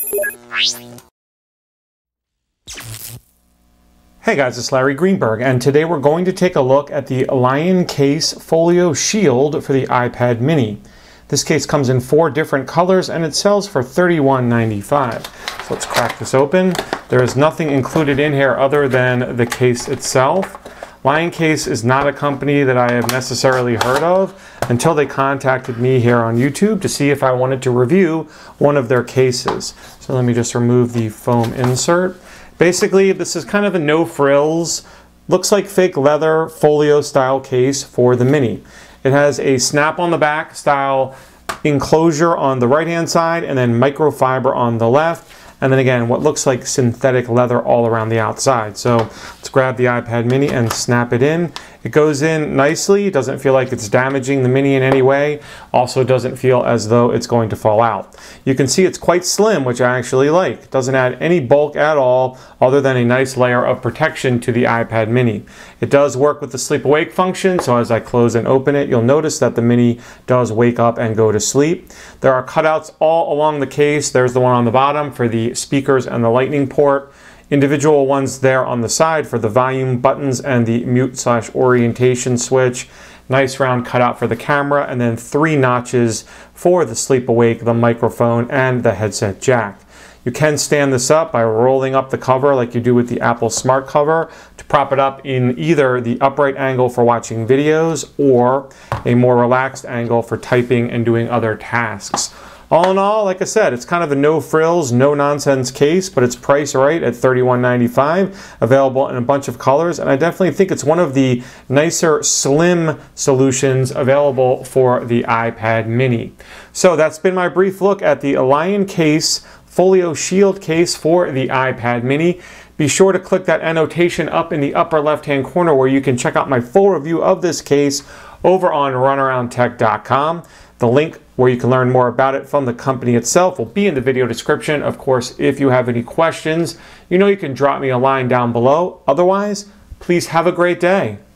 Hey guys, it's Larry Greenberg, and today we're going to take a look at the Lion Case Folio Shield for the iPad mini. This case comes in 4 different colors and it sells for $31.95. So let's crack this open. There is nothing included in here other than the case itself. Lion Case is not a company that I have necessarily heard of until they contacted me here on YouTube to see if I wanted to review one of their cases. So let me just remove the foam insert. Basically, this is kind of a no frills, looks like fake leather folio style case for the mini. It has a snap on the back style enclosure on the right hand side and then microfiber on the left. And then again, what looks like synthetic leather all around the outside. So let's grab the iPad mini and snap it in. It goes in nicely. It doesn't feel like it's damaging the mini in any way. Also doesn't feel as though it's going to fall out. You can see it's quite slim, which I actually like. It doesn't add any bulk at all other than a nice layer of protection to the iPad mini. It does work with the sleep awake function, so as I close and open it, you'll notice that the mini does wake up and go to sleep. There are cutouts all along the case. There's the one on the bottom for the speakers and the lightning port. Individual ones there on the side for the volume buttons and the mute/orientation switch. Nice round cutout for the camera, and then 3 notches for the sleep awake, the microphone, and the headset jack. You can stand this up by rolling up the cover like you do with the Apple Smart Cover to prop it up in either the upright angle for watching videos or a more relaxed angle for typing and doing other tasks. All in all, like I said, it's kind of a no frills, no nonsense case, but it's priced right at $31.95, available in a bunch of colors, and I definitely think it's one of the nicer slim solutions available for the iPad mini. So that's been my brief look at the Lion Case Folio Shield case for the iPad mini. Be sure to click that annotation up in the upper left-hand corner where you can check out my full review of this case over on runaroundtech.com. The link where you can learn more about it from the company itself will be in the video description. Of course, if you have any questions, you know you can drop me a line down below. Otherwise, please have a great day.